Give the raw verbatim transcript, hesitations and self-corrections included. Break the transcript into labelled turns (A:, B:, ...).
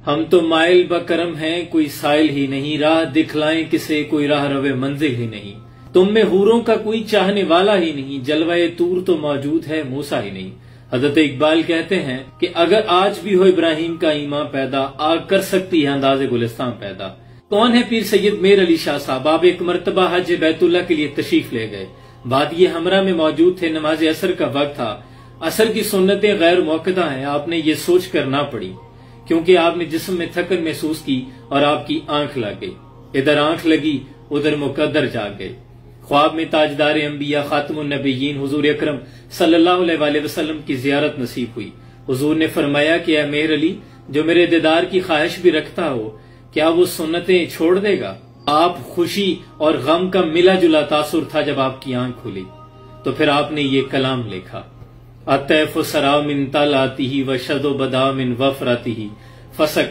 A: हम तो mile buckram हैं, कोई साइल ही नहीं, राह दिखलाएं किसे, कोई राह रवे मंजिल ही नहीं। तुम में हूरों का कोई चाहने वाला ही नहीं, जलवाए तूर तो मौजूद है, मूसा ही नहीं। हजरत इकबाल कहते हैं कि अगर आज भी हो इब्राहिम का ईमान पैदा, आग कर सकती है अंदाजे गुलिस्तान पैदा। कौन है पीर सैयद मेर अली शाह साहब? आप एक मरतबा हज बैतुल्ला के लिए तशरीफ ले गए, बादिए हमरा में मौजूद थे, नमाज असर का वक्त था। असर की सुन्नतें गैर मौक़दा हैं, आपने ये सोच कर ना पड़ी, क्योंकि आपने जिस्म में थकन महसूस की और आपकी आंख लग गई। इधर आंख लगी उधर मुकद्दर जाग गए। ख्वाब में ताजदार अंबिया खातमुन नबिय्यीन हुजूर अकरम सल्लल्लाहु अलैहि वसल्लम की जियारत नसीब हुई। हुजूर ने फरमाया कि ऐ मेहर अली, जो मेरे दीदार की ख्वाहिश भी रखता हो, क्या वो सुन्नतें छोड़ देगा? आप खुशी और गम का मिला जुला तासुर था जब आपकी आंख खुली, तो फिर आपने ये कलाम लिखा, अतैफ सरा मिन तालातिही व शदो बदा मिन वफरतिही फसक